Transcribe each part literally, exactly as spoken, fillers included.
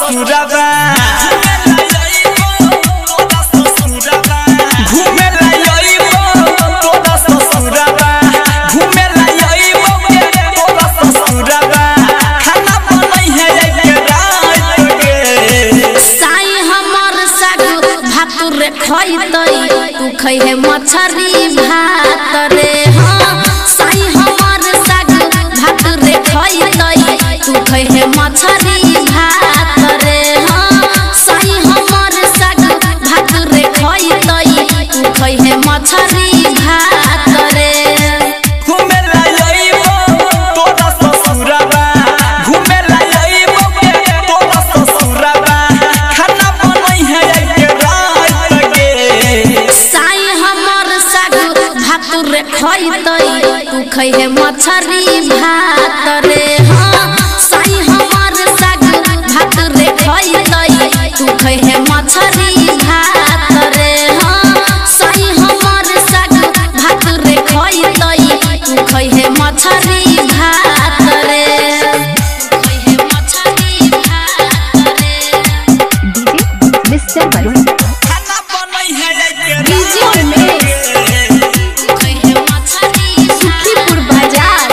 ससुराबा तू खइहे मछरी भात रे हाँ साई हमर साग भात रे खइतई तू खइहे मछरी भात रे हाँ साई हमर साग भात रे खइतई तू खइहे मछरी भात रे घूमे ला आइबो तोरा ससुराबा घूमे ला आइबो तोरा ससुराबा खाना बनई है के रात के साई हमर साग भात रे खइतई तू खइहे मछरी भात रे हाँ साई हमर साग भात रे खइतई तू खइहे मछरी भात रे हाँ साई हमर साग भात रे खइतई तू खइहे मछरी भात रे खइहे मछरी भात रे डीजे मिस्टर वरुण खाना बनई है के डीजे में खइहे मछरी सुखीपुर बाजार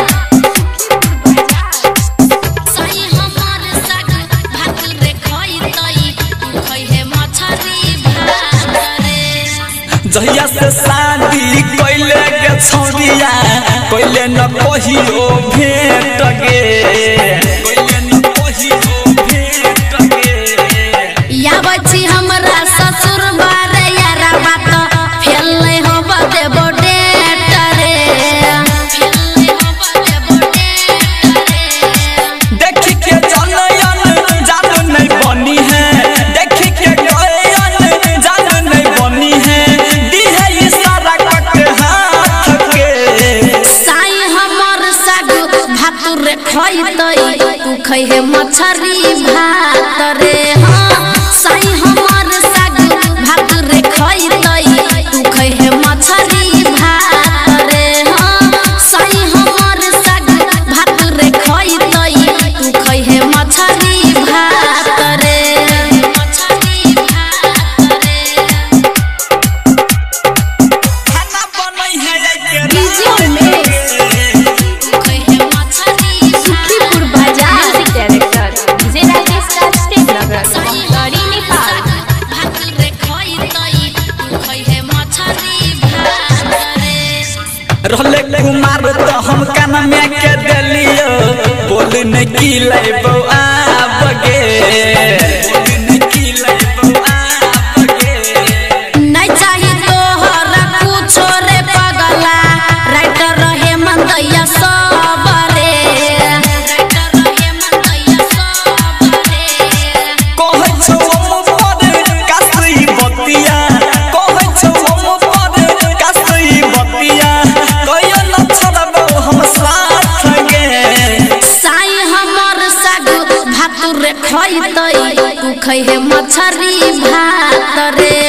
साई हमर साग भात रे खइतई तू खइहे मछरी भात रे जहिया से शादी कइले के छौरिया कइले न कहियो भेट गे कइले न कहियो भेट गे याबै छी हमरा ससुर बारे यारा बात फेलले होब देबो डेट रे फेलले होब देबो डेट रे देखि के जनयन जादू नहीं बनी है देखि के गयन जादू नहीं बनी है दी है इशारा कट हाथ के साई हमर साग भात रे खइतई तू खइहे मछरी भात रे हाँ साई हमर साग भात रे खइतई तू खइहे मछरी भात रे हाँ साई हमर साग भात रे खइतई तू खइहे मछरी भात रे मछरी भात रे खाना बनई है के डीजे में खइहे मछरी सुखीपुर बाजार डायरेक्टर डीजे राजेश राज टेकनगर गड़ी नेपाल भात रे खइतई तू खइहे मछरी भात रे रहले कुमार तो हम कान में के देलियो बोल न की लेबो आब गे बोल न की लेबो आब गे नहीं चाही तोहरा कुछो रे पगला राइटर रहे मंदैया सब रे राइटर रहे मंदैया सब रे कहै छौ हम पर कासई बतिया कहै छौ हम पर कासई बतिया कहियो न छोड़बो हम साथ गे साई हमर साग भात रे खइतई तू खइहे मछरी भात रे